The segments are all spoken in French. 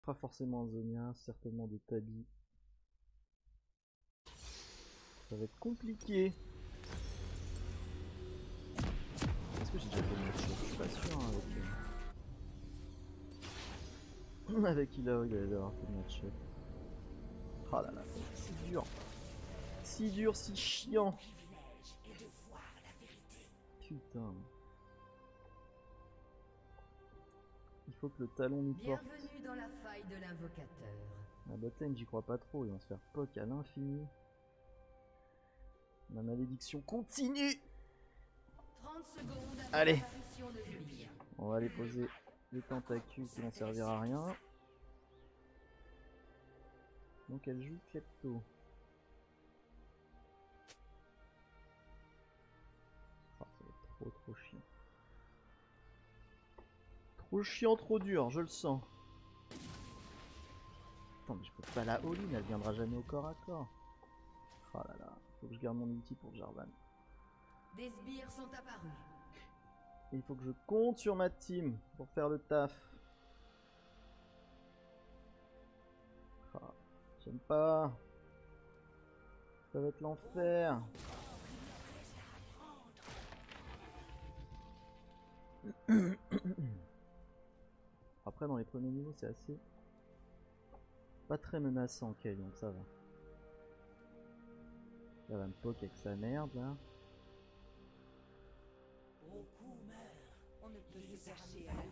Pas forcément un Zonia, certainement des Tabi. Ça va être compliqué. Est-ce que j'ai déjà fait le match-up? Je suis pas sûr hein, avec Illaoi, il allait avoir fait le match-up. Oh là là, c'est dur. Si dur, si chiant. Putain. Il faut que le talon nous porte. Bienvenue dans la faille de l'invocateur. La botlane, j'y crois pas trop, ils vont se faire poke à l'infini. La malédiction continue. 30 secondes avant allez, l'apparition de Julie. On va aller poser les tentacules qui vont servir à rien. Donc elle joue Klepto. Oh, ça va être trop chiant. Trop chiant, trop dur, je le sens. Attends, mais je peux pas la all-in, elle viendra jamais au corps à corps. Oh là là, faut que je garde mon ulti pour Jarvan. Des sbires sont apparus. Et il faut que je compte sur ma team pour faire le taf. Oh, j'aime pas. Ça va être l'enfer. Après dans les premiers niveaux c'est assez pas très menaçant Kayle, donc ça va. Elle va me poke avec sa merde là. On ne peut se cacher à la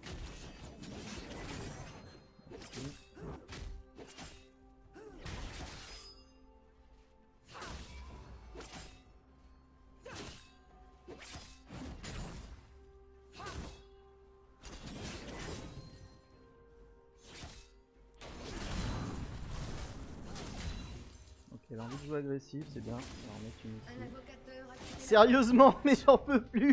Merci. Elle a envie de jouer agressif, c'est bien. On va en mettre une ici. Sérieusement, mais j'en peux plus.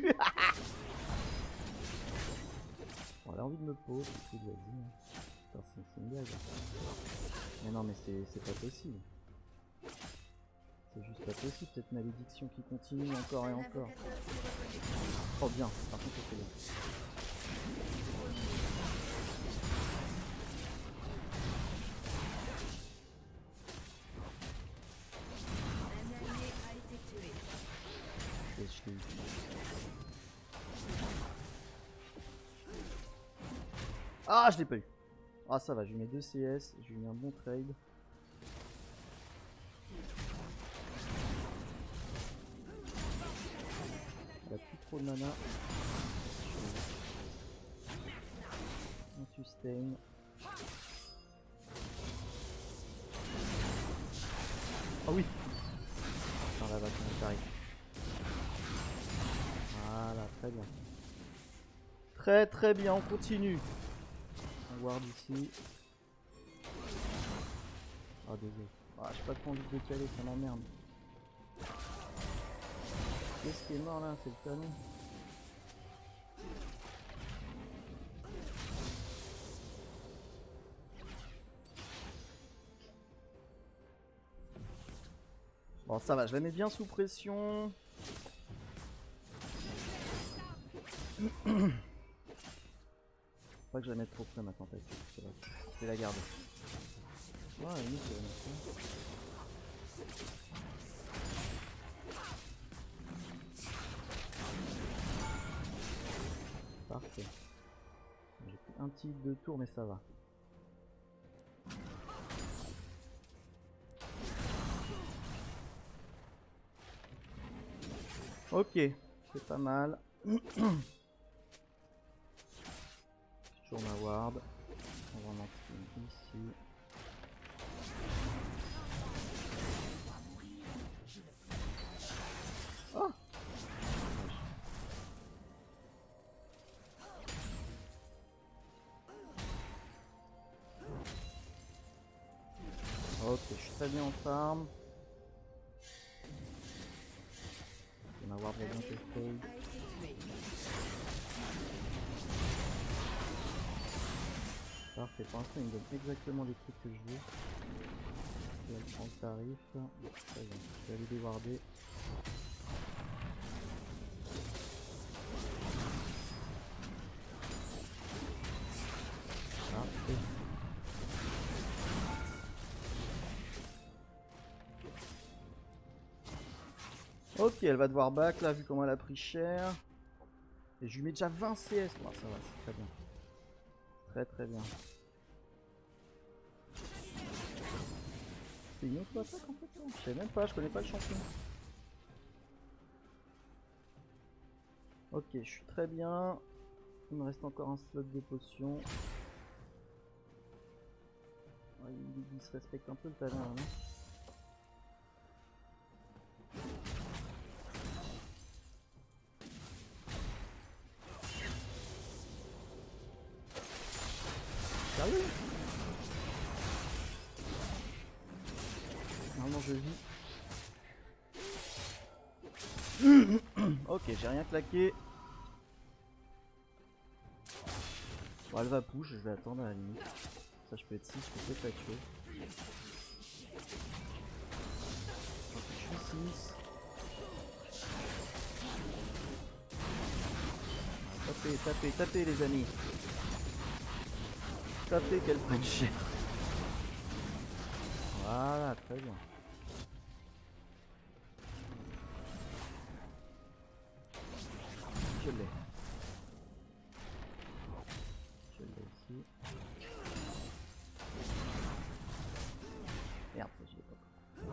Bon, elle a envie de me pose, c'est vas-y. Putain, c'est une blague. Mais non, mais c'est pas possible. C'est juste pas possible, cette malédiction qui continue encore et encore. Oh bien, par contre c'est bien. Je l'ai eu. Ah, je l'ai pas eu. Ah, ça va, je lui mets 2 CS, je lui mets un bon trade. Il a plus trop de mana. On sustain. Ah oui. Putain, la vache, on arrive. Voilà, très bien. Très bien, on continue. On va voir d'ici. Ah désolé. Ah, j'ai pas trop envie de décaler, ça m'emmerde. Qu'est-ce qui est mort là? C'est le canon. Bon ça va, je la mets bien sous pression. Pas que je la mette trop près ma tentative. Je vais la garder. Ouais, oui, c'est parfait. J'ai pris un petit 2 tours, mais ça va. Ok, c'est pas mal. Toujours ma ward. On va en lancer une ici. Oh! Ok, je suis très bien en farm. On va avoir bien testé. Parfait, pour l'instant il me donne exactement les trucs que je veux. Elle prend le tarif. Très bien, je vais aller déwarder. Parfait. Ok, elle va devoir back là, vu comment elle a pris cher. Et je lui mets déjà 20 CS. Bon, ça va, c'est très bien. Très bien. C'est une autre attaque en fait, ça. Je sais même pas, je connais pas le champion. Ok, je suis très bien. Il me reste encore un slot de potion. Ouais, il se respecte un peu le talent là, non? Sérieux? Normalement je vis. Ok, j'ai rien claqué. Bon, elle va push, je vais attendre à la limite. Ça, je peux être 6, je peux peut-être la tuer. Ok, je suis 6. Tapez les amis. Tapez qu'elle prenne cher. Voilà, très bien. Je l'ai. Je l'ai ici. Merde, je l'ai pas.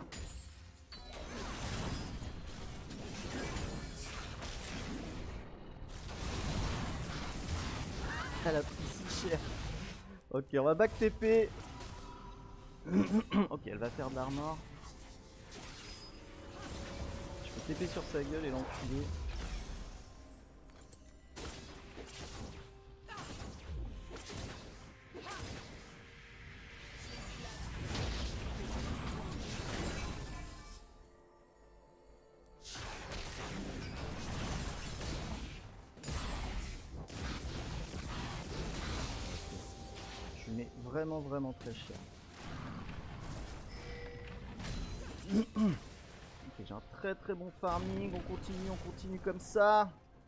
Elle a pris si cher. Ok, on va back TP. Ok, elle va faire de l'armor. Je peux TP sur sa gueule et l'enculer. Je mets vraiment très cher. Ok, j'ai un très bon farming, on continue comme ça.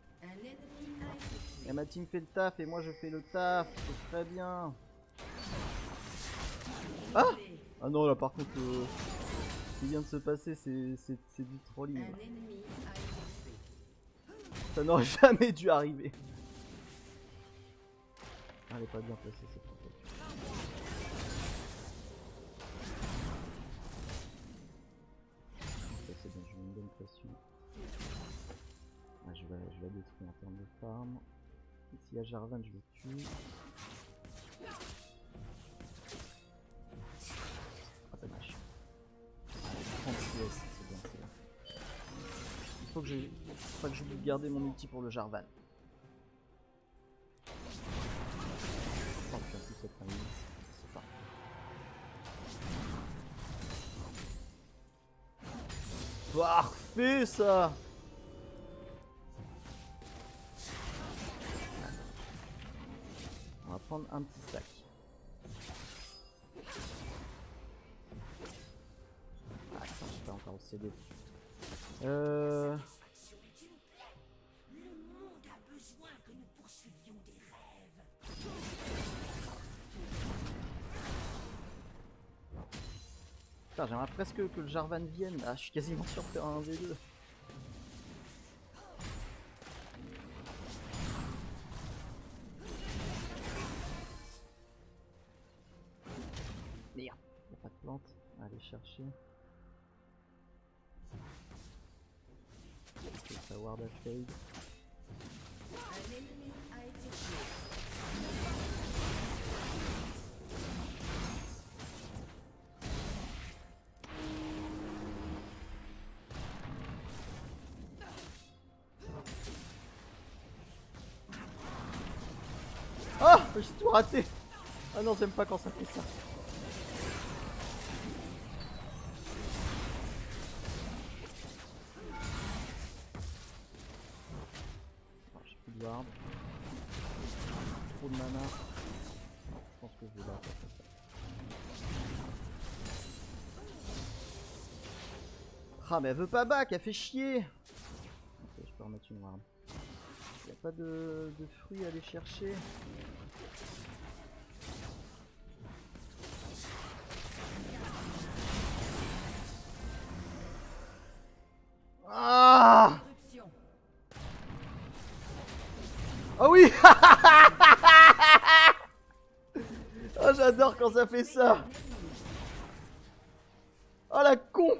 Et ma team fait le taf et moi je fais le taf, c'est très bien. Ah! Ah non, là par contre, ce qui vient de se passer, c'est du trolling. Ça n'aurait jamais dû arriver. Ah, elle est pas bien placée cette protection. Ok, c'est bien, je mets une bonne pression. Ah, je vais la détruire en termes de farm. S'il y a Jarvan, je le tue. Ah, dommage. 30 CS, c'est bien, c'est bien. Il faut que j'oublie de garder mon ulti pour le Jarvan. Oh, puis en plus, cette famille, c'est pas. Parfait ça! On va prendre un petit stack. Ah, attends, j'ai pas encore au CD. Putain, j'aimerais presque que le Jarvan vienne. Ah, je suis quasiment sûr de faire un V2. Merde, y'a pas de plante. Allez chercher. Ok, ça ward à fade. Oh, j'ai tout raté. Ah non, j'aime pas quand ça fait ça. Oh, j'ai plus de ward. Trop de mana. Non, je pense que je vais là faire ça. Ah, mais elle veut pas back, elle fait chier. Ok, je peux remettre une ward. Y'a pas de fruits à aller chercher. Ah! Oui. Oh, j'adore quand ça fait ça. Oh la con.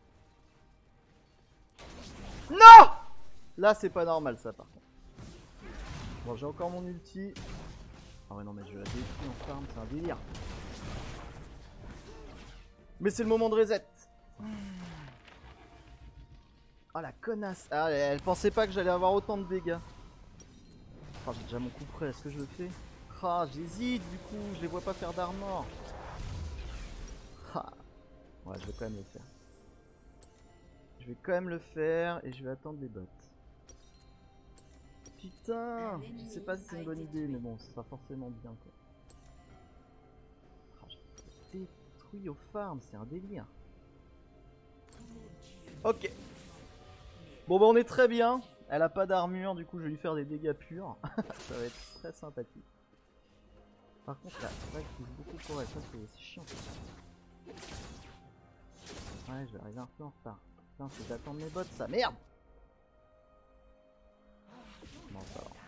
Non. Là c'est pas normal ça par contre. Bon, j'ai encore mon ulti. Ah ouais non mais je la détruis en farm, c'est un délire. Mais c'est le moment de reset. Oh la connasse. Ah, elle pensait pas que j'allais avoir autant de dégâts. Oh, j'ai déjà mon coup près, est-ce que je le fais? Ah, j'hésite du coup, je les vois pas faire d'armor. Ah. Ouais, je vais quand même le faire. Je vais quand même le faire et je vais attendre les bots. Putain, je sais pas si c'est une bonne idée, mais bon, ce sera forcément bien quoi. Ah, j'ai détruit au farm, c'est un délire. Ok. Bon bah on est très bien. Elle a pas d'armure, du coup je vais lui faire des dégâts purs. Ça va être très sympathique. Par contre là, c'est vrai que je bouge beaucoup pour elle, ça c'est chiant. Ouais, je vais arriver un peu en retard. Putain, c'est d'attendre mes bots ça, merde. Non, ça va.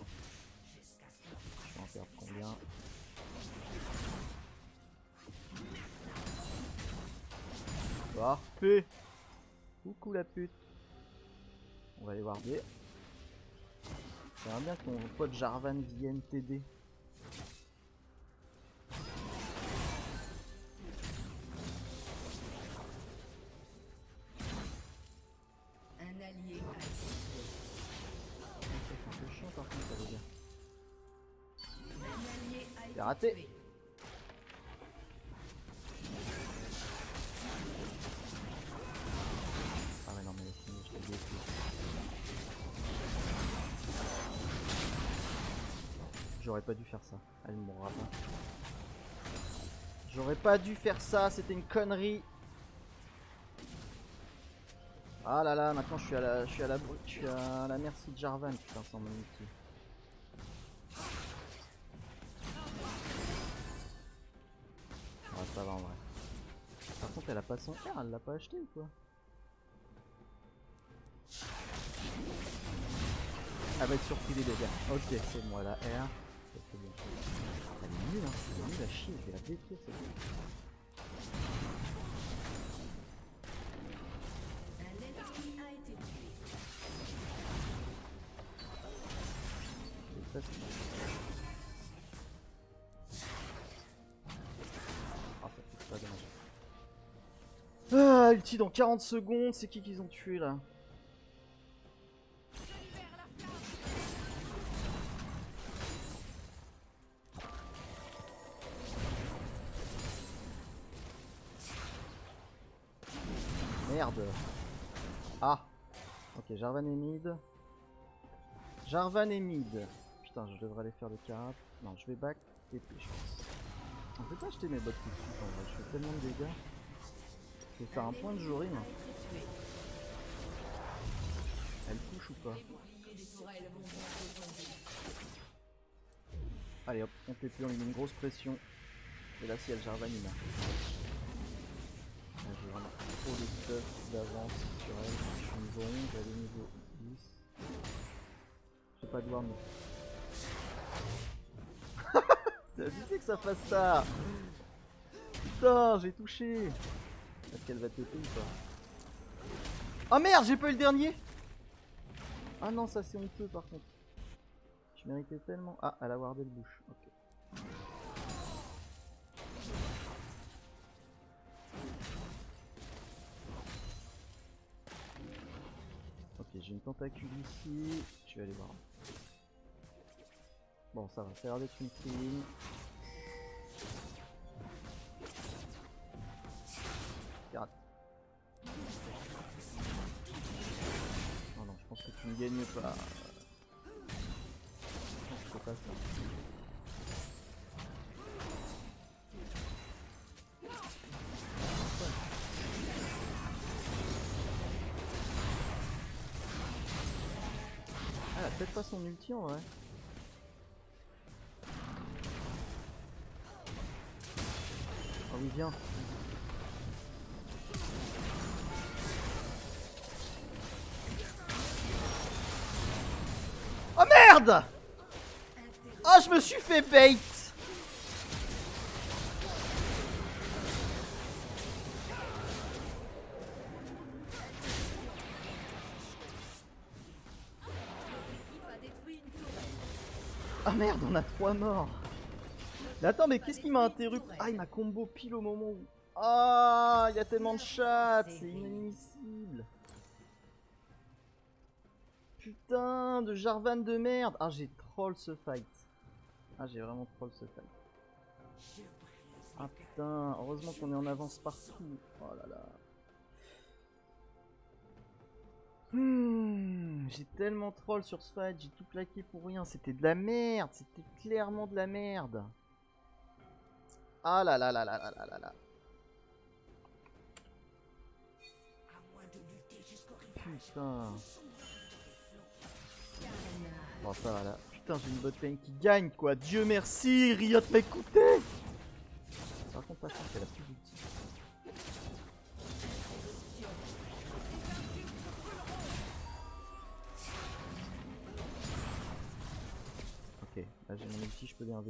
Je vais en perdre combien? Parfait. Coucou la pute. On va aller voir des. J'aimerais bien que mon pote Jarvan vienne t'aider. Un allié a C'est un peu chiant par contre ça les gars. été C'est raté. Ah mais non mais laisse-moi, je te détruis. J'aurais pas dû faire ça. Elle ne mourra pas. J'aurais pas dû faire ça, c'était une connerie. Ah là là, maintenant je suis à la merci de Jarvan, putain, sans mon ulti. Ah ça va en vrai. Par contre elle a pas son R, elle l'a pas acheté ou quoi? Elle va être surpris les dégâts. Ok, c'est moi la R. C'est bien. Elle est nulle, hein, elle est nulle à chier, je vais la détruire cette nulle. Un ennemi a été tué. C'est facile. Ah ça fait pas dommage. Ah, ulti dans 40 secondes, c'est qui qu'ils ont tué là? Merde. Ah. Ok, Jarvan est mid. Jarvan est mid. Putain, je devrais aller faire le carap. Non, je vais back TP, je pense. On peut pas acheter mes bots tout de suite en vrai, je fais tellement de dégâts. Je vais faire un point de Jorim. Elle touche ou pas? Allez hop, on TP, on lui met une grosse pression. Et là si elle Jarvan il meurt. J'ai vraiment trop de stuff d'avance sur elle. Je suis niveau 11, elle est niveau 10. J'ai pas de warm. C'est abusé que ça fasse ça. Putain, j'ai touché. Est-ce qu'elle va TP ou pas? Oh merde, j'ai pas eu le dernier. Ah non, ça c'est honteux par contre. Je méritais tellement. Ah, elle a wardé le bouche. Ok. Ok, j'ai une tentacule ici. Je vais aller voir. Bon, ça va, ça a l'air d'être une clean. Pirate. Non, non, je pense que tu ne gagnes pas. Je pense que c'est pas ça. Ah, elle a peut-être pas son ulti en vrai. Ah oui, viens. Oh merde! Ah, je me suis fait bait. Ah merde, on a 3 morts. Mais attends, mais qu'est-ce qui m'a interrompu? Ah, il m'a combo pile au moment où... Ah, il y a tellement de chats, c'est inadmissible. Putain de Jarvan de merde. Ah, j'ai troll ce fight. Ah, j'ai vraiment troll ce fight. Ah putain, heureusement qu'on est en avance partout. Oh là là. J'ai tellement troll sur ce fight, j'ai tout claqué pour rien. C'était de la merde, c'était clairement de la merde. Ah là là là là là là là là. Putain. Bon ça va là. Putain, j'ai une botlane qui gagne quoi. Dieu merci, Riot m'a écouté. Par contre, pas qu'elle a plus d'ulti. Ok, là j'ai mon ulti, je peux les 1v2.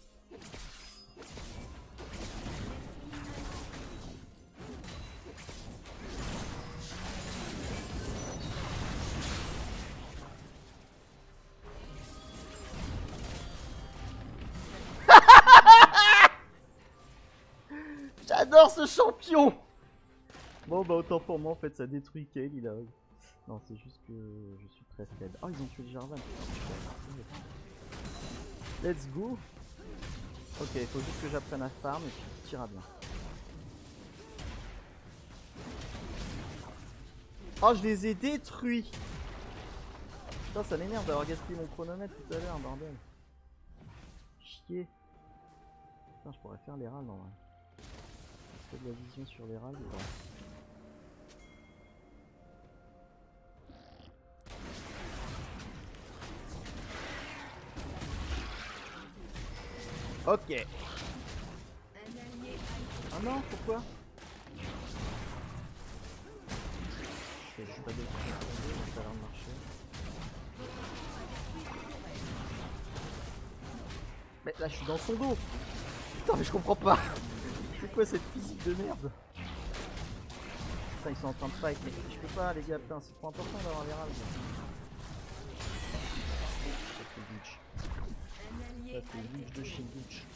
J'adore ce champion. Bon bah autant pour moi en fait, ça détruit Kayle, Illaoi. Non, c'est juste que je suis très faible. Oh, ils ont tué le Jarvan. Let's go. Ok, il faut juste que j'apprenne à farm et puis tout ira bien. Oh, je les ai détruits. Putain, ça m'énerve d'avoir gaspillé mon chronomètre tout à l'heure, bordel. Chier. Putain, je pourrais faire les râles en vrai. Est-ce qu'il y a de la vision sur les râles ou pas? Ok. Ah non, pourquoi? Je suis pas déçu, ça a l'air de marcher. Mais là je suis dans son dos. Putain mais je comprends pas. C'est quoi cette physique de merde? Putain ils sont en train de fight mais je peux pas les gars, putain c'est trop important d'avoir les râles. Ça c'est glitch. Ça c'est glitch de chez glitch.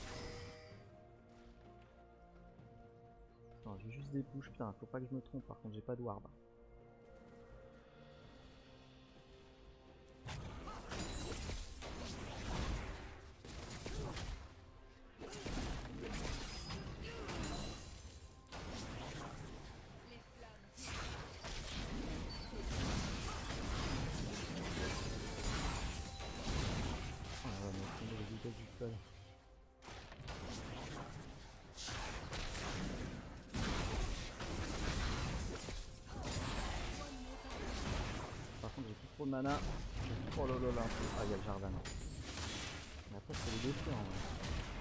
Attends, j'ai juste des push, putain faut pas que je me trompe, par contre j'ai pas de ward. Par contre j'ai plus trop de mana. Oh là là là. Ah il y a le Jarvan. Mais après je peux les détruire en vrai.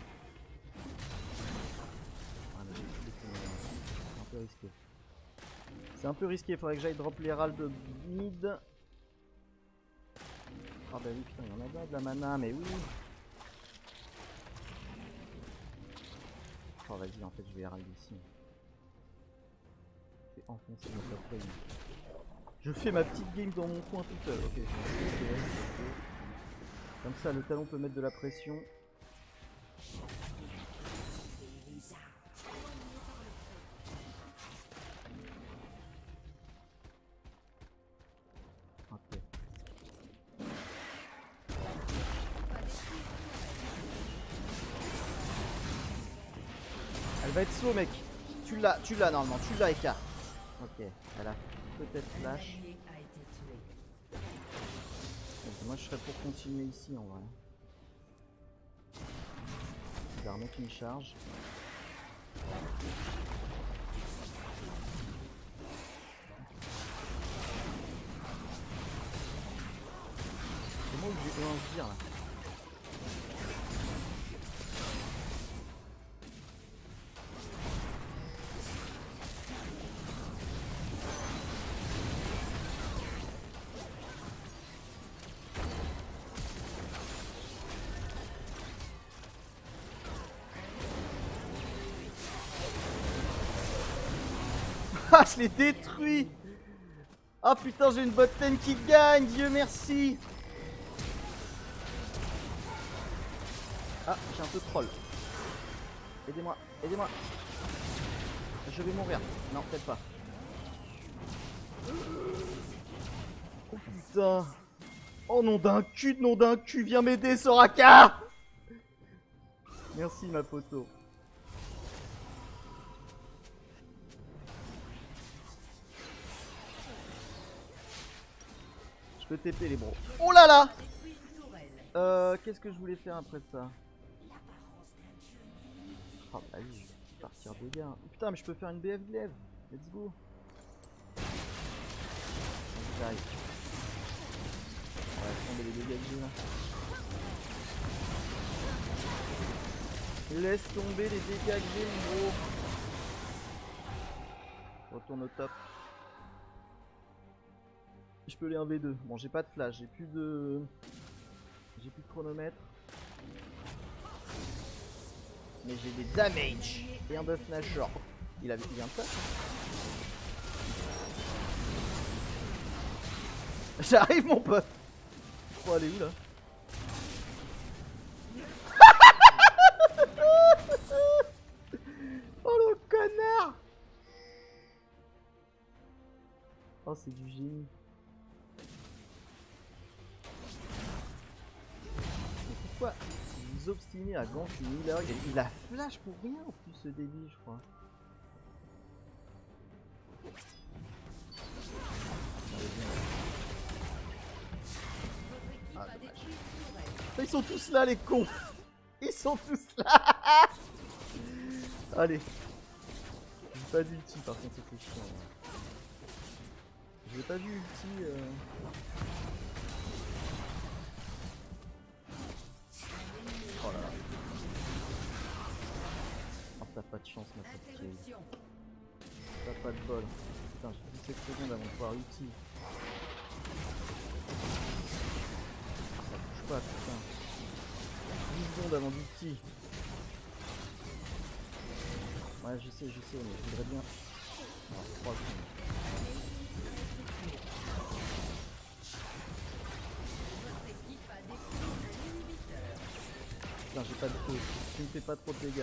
Ah mais j'ai plus de mana. C'est un peu risqué. C'est un peu risqué, il faudrait que j'aille drop les râles de mid. Ah bah oui putain il y en a bien de la mana mais oui. Oh vas-y en fait je vais râler ici. Je vais enfoncer notre top lane. Je fais ma petite game dans mon coin tout seul. Ok. Comme ça le talon peut mettre de la pression. Ok. Elle va être slow mec. Tu l'as normalement, tu l'as écart. Ok, elle a peut-être flash. Donc, moi je serais pour continuer ici en vrai. Je vais remettre une charge. C'est moi où j'ai un sbire là. Ah, je l'ai détruit. Ah putain, j'ai une bot lane qui gagne, Dieu merci. Ah, j'ai un peu troll. Aidez-moi, aidez-moi. Je vais mourir. Non, peut-être pas. Oh putain. Oh nom d'un cul, viens m'aider Soraka. Merci ma poteau. Je peux TP les bros. Oh là là. Qu'est-ce que je voulais faire après ça? Oh bah oui, je vais partir de gars. Oh, putain mais je peux faire une BF glaive. Let's go. J'arrive. On va prendre les dégâts que j'ai là. Laisse tomber les dégâts que j'ai gros. Retourne au top. Je peux les 1v2. Bon j'ai pas de flash, j'ai plus de chronomètre. Mais j'ai des damage et un buff nashor. Il vient de ça. J'arrive mon pote. Oh elle est où là? Oh le connard. Oh c'est du génie. Mais pourquoi vous obstinez à gank une Illaoi? Il a flash pour rien en plus ce débile je crois. Ah, ils sont tous là les cons. Ils sont tous là. Allez. J'ai pas d'ulti par contre c'était chiant. J'ai pas vu ulti Oh là là. Oh t'as pas de chance ma petite Kayle. T'as pas de bol. Putain j'ai 17 secondes avant de pouvoir ulti. Ça bouge pas putain. 10 secondes avant d'ulti. Ouais je sais mais je voudrais bien. Alors 3 secondes. Putain j'ai pas de feu. Tu me fais pas trop de dégâts.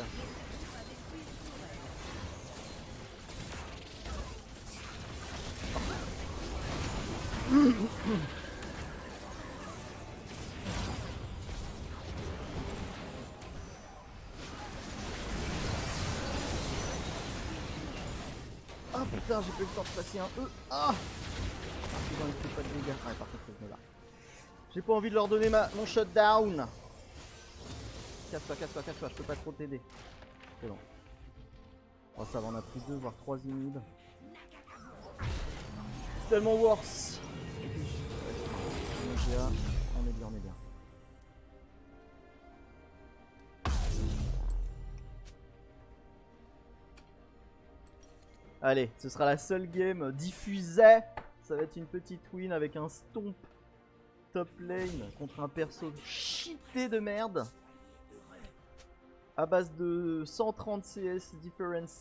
Ah putain j'ai pas eu le temps de passer un E. Ah putain il fait pas de dégâts. Ouais par contre je me barre. J'ai pas envie de leur donner mon shutdown. Casse-toi, je peux pas trop t'aider. C'est bon. Oh ça va on a pris 2 voire 3 inhibs. C'est tellement worse. On est bien. Allez, ce sera la seule game diffusée. Ça va être une petite win avec un stomp top lane contre un perso cheaté de merde. À base de 130 CS differences.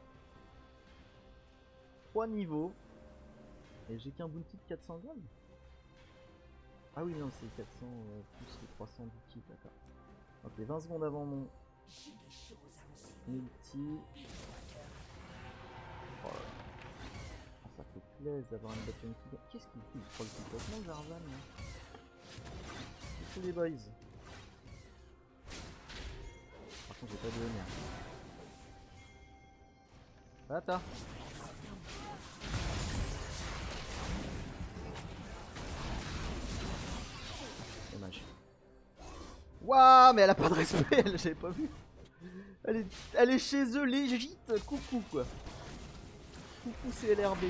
3 niveaux. Et j'ai qu'un bounty de 400 gold. Ah oui non c'est 400 plus les 300 du kit d'accord. Ok 20 secondes avant mon multi. Oh là là. Oh, ça fait plaisir d'avoir une bottom qui gagne. Qu'est-ce qu'il fait? Il troll complètement Jarvan là. C'est les boys. Par contre j'ai pas de lumière. Attends. Dommage. Waouh mais elle a pas de respect, j'avais pas vu. Elle est chez eux légite, coucou quoi. Coucou CLRB.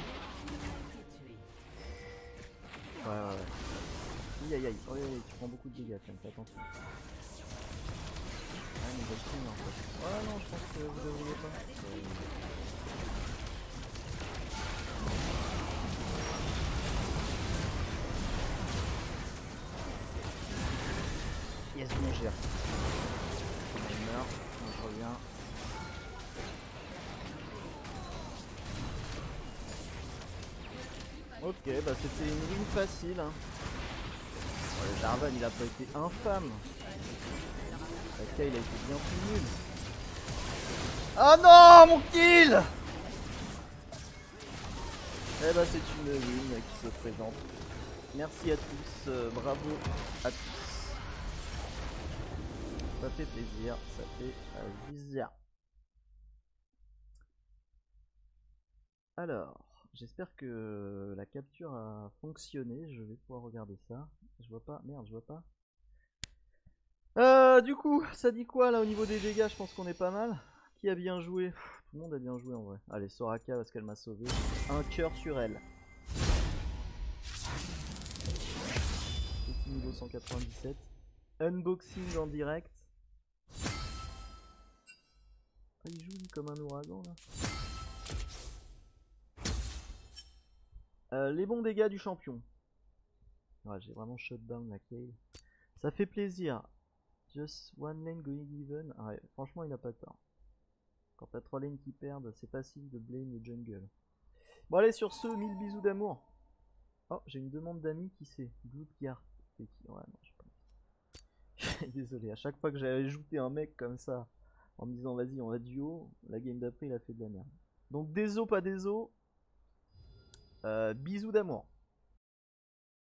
Ouais. Aïe, tu prends beaucoup de dégâts, fais attention. Ah mais en fait. Ouais non je pense que vous devriez pas. Yes bon je gère. Je meurs, je reviens. Ok, bah c'était une win facile. Hein. Oh, le Jarvan il a pas été infâme. La Kayle a été bien plus nulle. Ah non, mon kill! Eh bah c'est une win qui se présente. Merci à tous, bravo à tous. Ça fait plaisir, ça fait plaisir. Alors, j'espère que la capture a fonctionné. Je vais pouvoir regarder ça. Je vois pas, merde, je vois pas. Du coup, ça dit quoi là au niveau des dégâts? Je pense qu'on est pas mal. Qui a bien joué? Tout le monde a bien joué en vrai. Allez, Soraka parce qu'elle m'a sauvé. Un cœur sur elle. Petit niveau 197. Unboxing en direct. Ah, il joue comme un ouragan là. Les bons dégâts du champion. Ouais, j'ai vraiment shutdown la Kayle. Ça fait plaisir. Just one lane going even. Ah ouais, franchement, il n'a pas tort. Quand t'as 3 lanes qui perdent, c'est facile de blame le jungle. Bon, allez, sur ce, 1000 bisous d'amour. Oh, j'ai une demande d'amis qui c'est. Bloodguard. C'est qui? Ouais, non, je sais pas. Désolé, à chaque fois que j'ai ajouté un mec comme ça, en me disant vas-y, on va duo, la game d'après, il a fait de la merde. Donc, déso, pas déso. Bisous d'amour.